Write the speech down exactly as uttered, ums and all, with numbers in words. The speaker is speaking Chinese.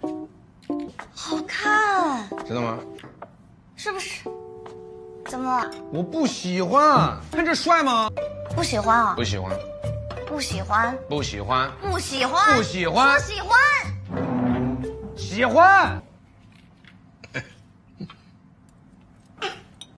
好看， 知道吗？ 是不是？怎么了？ 我不喜欢，看这帅吗？ 不喜欢啊？ 不喜欢， 不喜欢？ 不喜欢， 不喜欢？ 不喜欢， 不喜欢？ 喜欢。